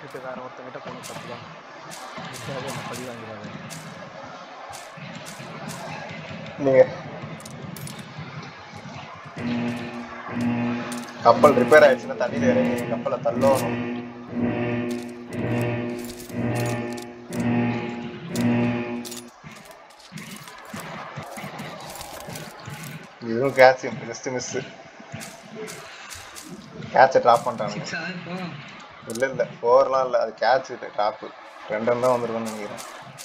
விட்டுட்டு வேற ஒருத்தங்கிட்ட போன தப்பு தான். இதுக்காக என்ன பழி வாங்கிறாங்க. கப்பல் ரிப்பேர் ஆயிடுச்சுன்னா தண்ணியில இறங்கி கப்பலை தள்ளணும். இதுவும் கேட்ச் ஜஸ்ட் மிஸ். கேட்சை ட்ராப் பண்ணிட்டானுங்க. இல்ல 4லாம் இல்லை, அது கேட்ச் ட்ராப் 2 ரன் தான் வந்துருக்குன்னு நினைக்கிறேன்.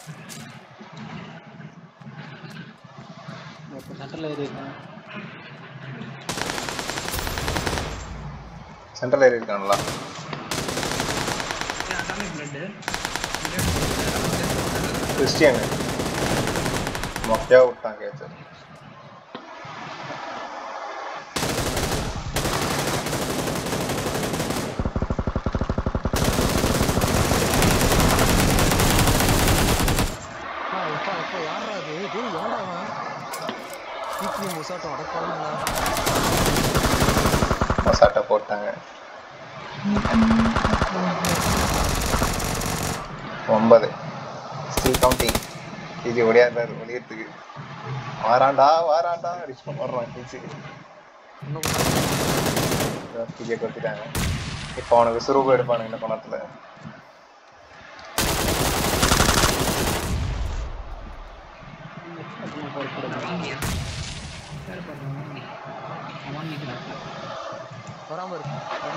சென்ட்ரல் ஏறி இருக்கானுங்களா? கிறிஸ்டியன் மொக்கையா விட்டான் கேட்ச். மசாட்டை போட்டாங்க. 9 ஸ்டில் கவுண்டிங். இது ஓடியாடுறாரு ஒளியத்துக்கு. வாராண்டா ரிச் பண்ணுறான் கிழிச்சு. கிஜியை கொடுத்துட்டாங்க. இப்போ அவனுக்கு சுரூபம் எடுப்பானுங்க இந்த பணத்துல. வராம இருக்கு.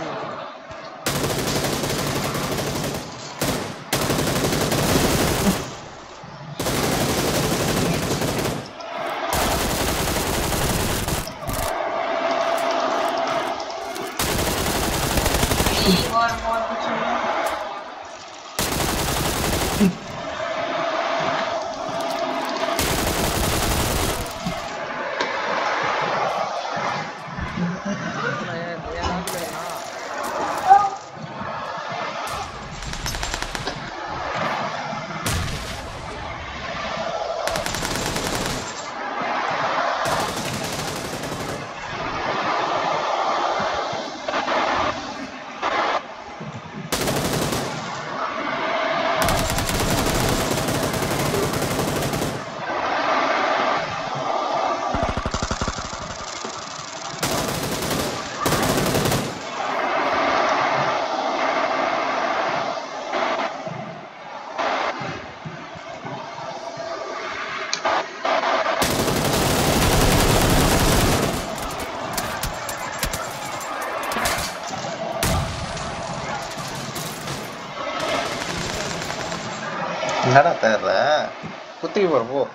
என்னடா தேர்ற குத்திக்கு போற போ.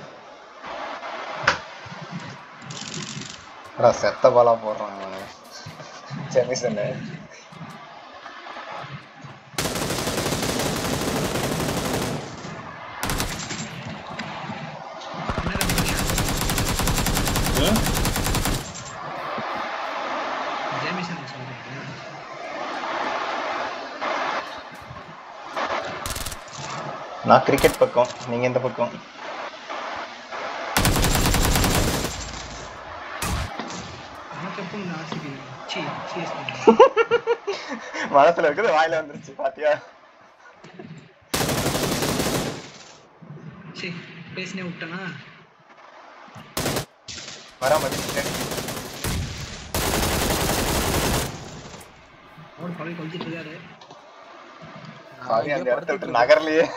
செத்த பாலா போடுறான் செமிசன்னு. நான் கிரிக்கெட் பக்கம், நீங்க எந்த பக்கம்? மனசுல இருக்குது வாயில வந்துருச்சு பாத்தியா? பேசினே விட்டனா வரா மதிச்சு அந்த இடத்த விட்டு நகர்லயே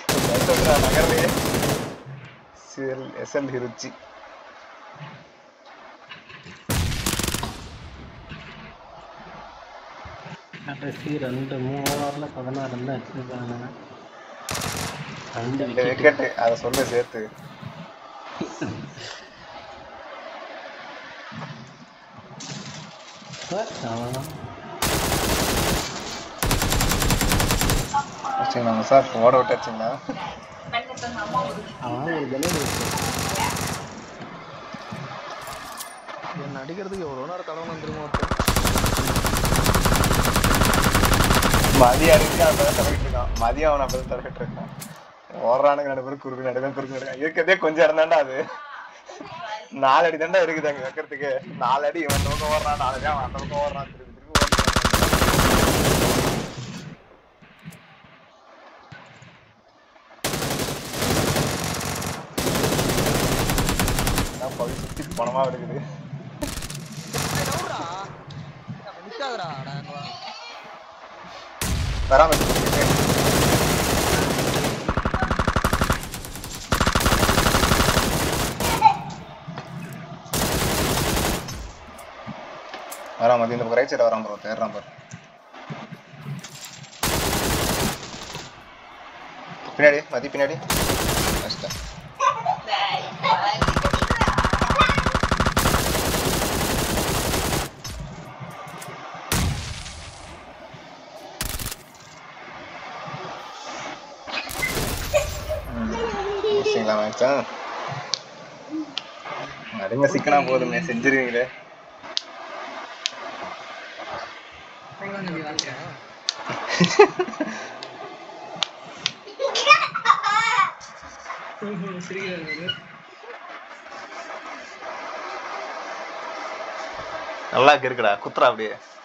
எஸ்எல் ஹிருச்சி. கடைசி 2-3 ஓவர்ல 16 ரன் அடிச்சிருக்காங்க. 2 விக்கெட். அதை சொல்ல சேர்த்து சார் ஓட விட்டாச்சுங்களா? என்ன அடிக்கிறதுக்கு எவ்வளோ நேரம் தடவை வந்துருமோ. மதியம் அடிச்சு அப்பதான் தடவிட்டு இருக்கான். மதியம் அவன் அப்பதான் தடவிட்டு இருக்கான். ஓடுறானுங்க நடுவர் குறுக்கு நடுவேன் இருக்கிறதே கொஞ்சம் இருந்தாண்டா. அது 4 அடி தாண்டா இருக்குது அங்க வைக்கிறதுக்கு. 4 அடி இவன் பக்கம் ஓடுறான், 4 அடி அவன் அந்த பக்கம் ஓடுறான். திருப்பி பணமா இருக்குது. வராம வராம இந்த பக்கம் ரைட் சைடு வராம ப்ரோ தேடுறான் பாரு. பின்னாடி மதி பின்னாடி கஷ்டம். அருங்க சிக்கனா போதுமே செஞ்சிருவீங்களே. நல்லா இருக்குடா குத்துறா அப்படியே.